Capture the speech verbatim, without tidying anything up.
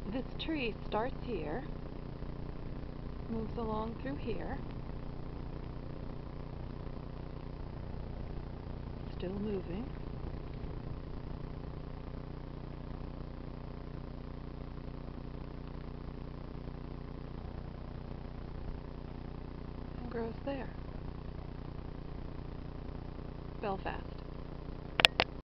This tree starts here, moves along through here, still moving, and grows there. Belfast.